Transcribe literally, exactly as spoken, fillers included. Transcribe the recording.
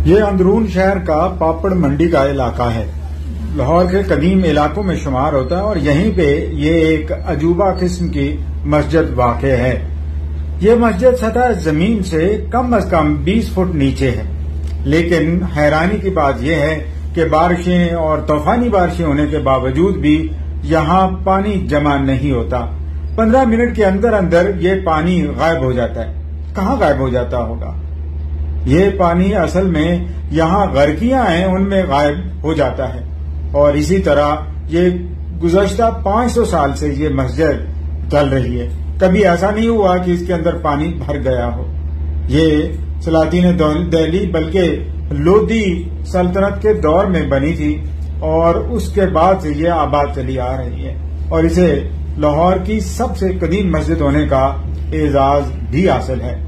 ये अंदरून शहर का पापड़ मंडी का इलाका है। लाहौर के कदीम इलाकों में शुमार होता है और यहीं पे ये एक अजूबा किस्म की मस्जिद वाक़ है। ये मस्जिद सतह जमीन से कम अज कम बीस फुट नीचे है, लेकिन हैरानी की बात यह है कि बारिशें और तूफानी बारिशें होने के बावजूद भी यहाँ पानी जमा नहीं होता। पंद्रह मिनट के अंदर अंदर ये पानी गायब हो जाता है। कहाँ गायब हो जाता होगा? ये पानी असल में यहाँ गर्कियां हैं, उनमें गायब हो जाता है। और इसी तरह ये गुज़श्ता पांच सौ साल से ये मस्जिद चल रही है। कभी ऐसा नहीं हुआ कि इसके अंदर पानी भर गया हो। ये सलातीन दिल्ली बल्कि लोधी सल्तनत के दौर में बनी थी और उसके बाद से ये आबाद चली आ रही है और इसे लाहौर की सबसे कदीम मस्जिद होने का एजाज भी हासिल है।